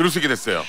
부를 수 있게 됐어요.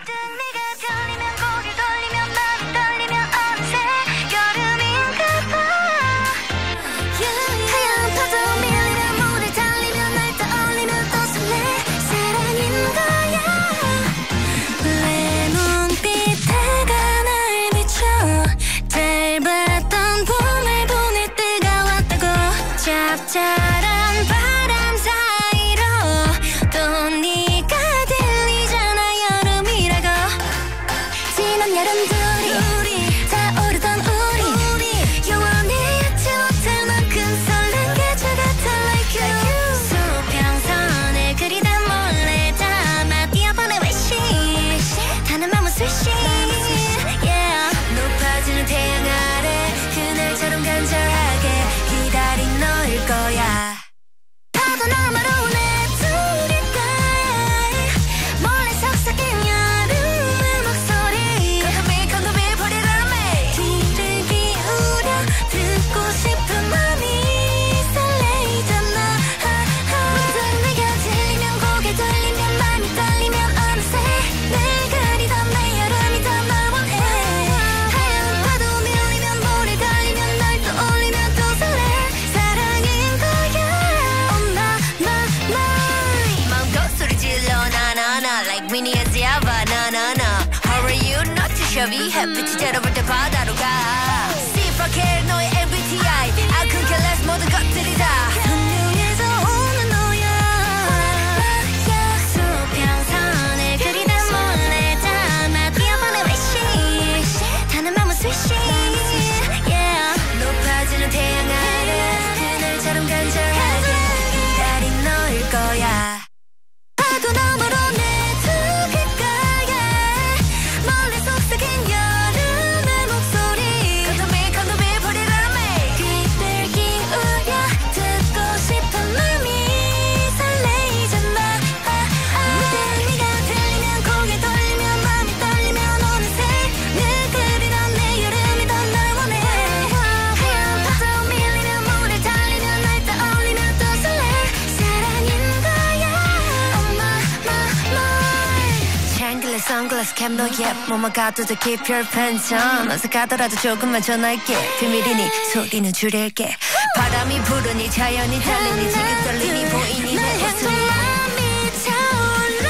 짭짤한 바람 사이로 또 네가 들리잖아. 여름이라고 지난 여름들이 타오르던 우리 영원히 잊지 못할 만큼 설렌 계절 같아 like you. 수평선을 그리다 몰래 담아 뛰어보내 wish 타는 맘은 스위시 yeah. 높아지는 태양 아래 그날처럼 간절하게 기다린 너일 거야. 파도 너머로 내 두리가에 몰래 속삭인 여름의 목소리 Come to me put it on me. 귀를 기울여 듣고 싶은 맘이 설레이잖아. 모든 네가 들리면 고개 돌리면 맘이 떨리면 어느새 늘 그리던 내 여름이 더 널 원해. 하얀 파도 밀리면 모래 달리면 날 떠올리면 또 설레. 사랑인 거야. Oh my my my. 마음껏 소리 질러 나나나 like Winnie and Ziava 나나나. Hurry you not to shabby 햇빛이 째려볼 때 바다로 가. See if I care 너의 MBTI I could care less 모든 것들이 다 운명에서 오는 너야. 수평선을 그리다 몰래 담아 뛰어보내 wish 타는 맘은 스위시 yeah. 높아지는 태양 아래 그날처럼 간절하게 기다린 너일 거야. 파도 너머로 내 두 귓가에 몰래 속삭인 여름의 목소리 Come to me put it on me. 귀를 기울여 듣고 싶은 맘이 설레이잖아. 모든 네가 들리면 고개 돌리면 맘이 떨리면 어느새 늘 그리던 내 여름이 더 널 원해. 하얀 파도 밀리면 모래 달리면 날 떠올리면 또 설레. 사랑인 거야. Oh my my my. 샹글레 선글라스 캡 너의 몸만 가둬도 keep your pants on. 어색하더라도 조금만 전할게. 비밀이니 소리는 줄일게. 바람이 부르니 자연이 달리니 지금 떨리니 보이니 내 모습이 마음이 차올라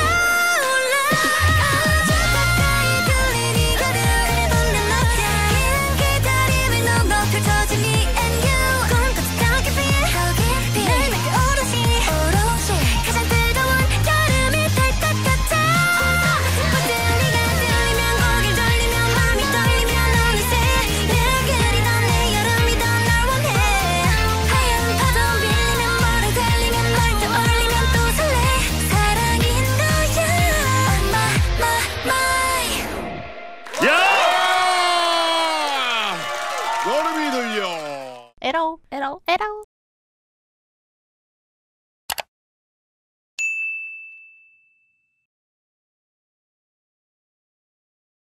아주 가까이 들리니 여름에 돋는 너의 긴 기다림을 넘어 펼쳐진 me and you. 꿈같이 더 깊이 날 맺게 오롯이 가장 뜨거운 여름이 될 것 같아. 모든 네가 들리면 고개 돌리면 맘이 떨리면 어느새 늘 그리던 내 여름이 더 널 원해. 하얀 파도 밀리면 모래 달리면 날 떠올리면 또 설레. 사랑인 거야. Oh my my my. 야! 여름이 들려. 에러.